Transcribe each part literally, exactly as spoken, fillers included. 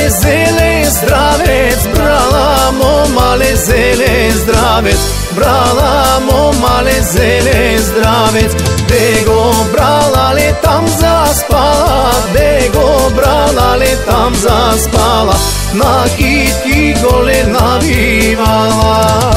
male zele zdravec, brala mo male zele zdravec, brala mo male zele zdravec. Dego brala le tam zaspala, dego brala le tam zaspala, na kitki gole navivala.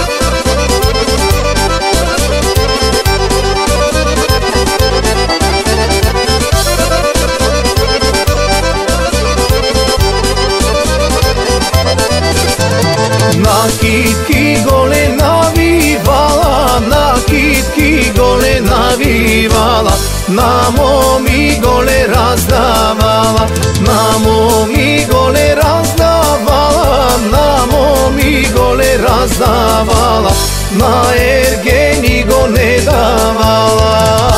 Na kitki gole navivala, na kitki gole navivala, na momi gole razdavala, na momi gole razdavala, na momi gole razdavala, na ergeni go ne davala.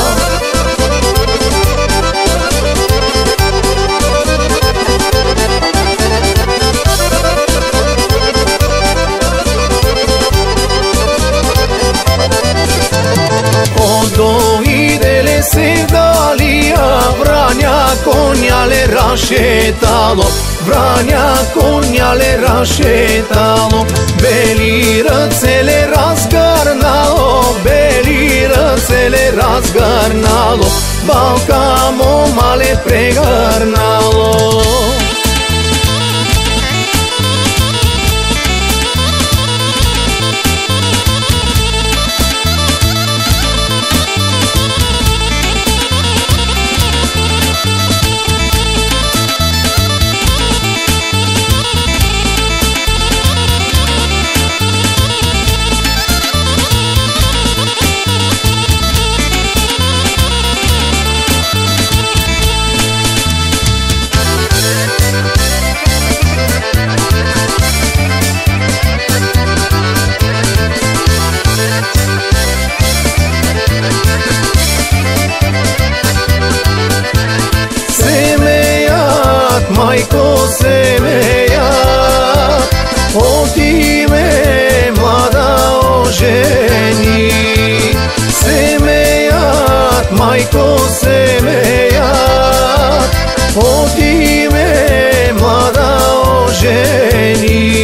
Doidele se dalia, Vranja konja le rašetalo, Vranja konja le rašetalo, beli rce le razgarnalo, beli rce le razgarnalo, balka moma le pregarnalo. Majko semejat, oti me mlada oženi. Semejat, majko semejat, oti me mlada oženi.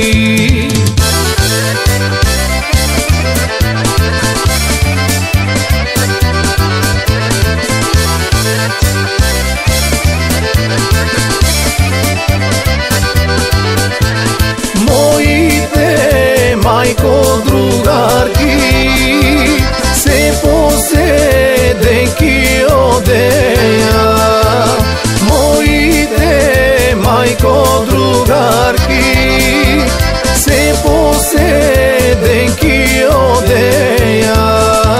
Majko drugarki, se posedenki odeja. Mojite, majko drugarki, se posedenki odeja.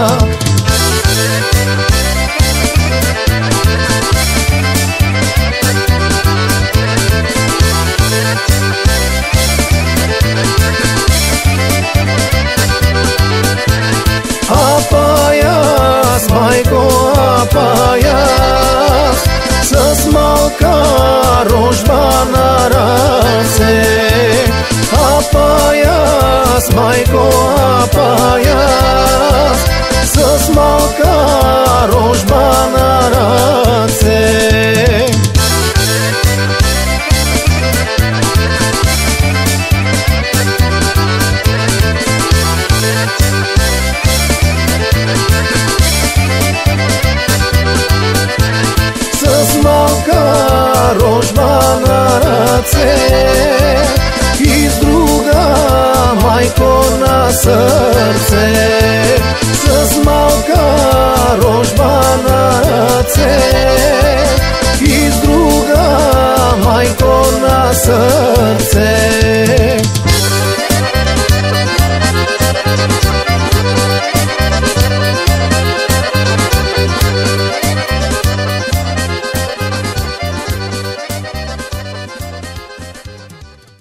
Apajas, majko, apajas, să-ți malca rožba na race. Apajas, majko, apajas, să-ți malca rožba na race. Rožba na race i druga majko na srce.